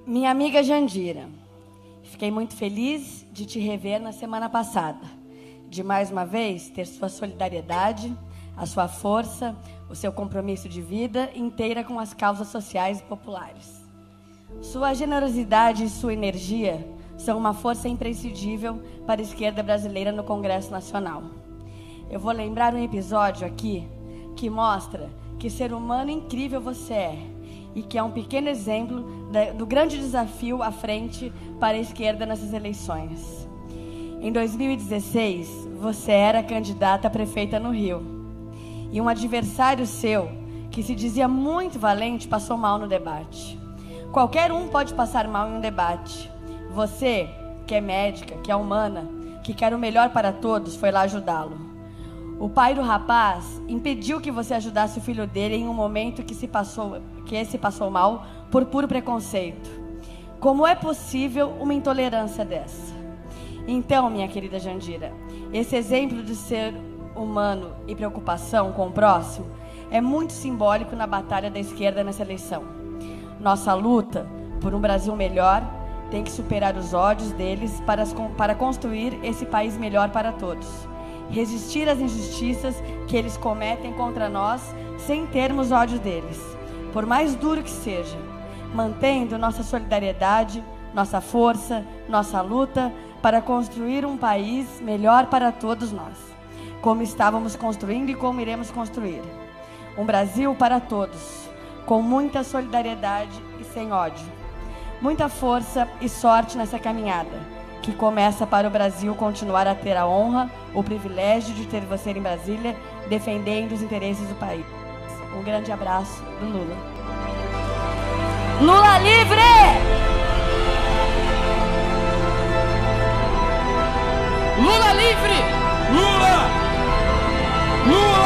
Minha amiga Jandira, fiquei muito feliz de te rever na semana passada, de mais uma vez ter sua solidariedade, a sua força, o seu compromisso de vida inteira com as causas sociais e populares. Sua generosidade e sua energia são uma força imprescindível para a esquerda brasileira no Congresso Nacional. Eu vou lembrar um episódio aqui que mostra que ser humano incrível você é e que é um pequeno exemplo do grande desafio à frente para a esquerda nessas eleições. Em 2016, você era candidata a prefeita no Rio. E um adversário seu, que se dizia muito valente, passou mal no debate. Qualquer um pode passar mal em um debate. Você, que é médica, que é humana, que quer o melhor para todos, foi lá ajudá-lo. O pai do rapaz impediu que você ajudasse o filho dele em um momento que esse passou mal por puro preconceito. Como é possível uma intolerância dessa? Então, minha querida Jandira, esse exemplo de ser humano e preocupação com o próximo é muito simbólico na batalha da esquerda nessa eleição. Nossa luta por um Brasil melhor tem que superar os ódios deles para construir esse país melhor para todos. Resistir às injustiças que eles cometem contra nós sem termos ódio deles, por mais duro que seja, mantendo nossa solidariedade, nossa força, nossa luta para construir um país melhor para todos nós, como estávamos construindo e como iremos construir. Um Brasil para todos, com muita solidariedade e sem ódio. Muita força e sorte nessa caminhada, que começa para o Brasil continuar a ter a honra, o privilégio de ter você em Brasília, defendendo os interesses do país. Um grande abraço do Lula. Lula livre! Lula livre! Lula! Lula!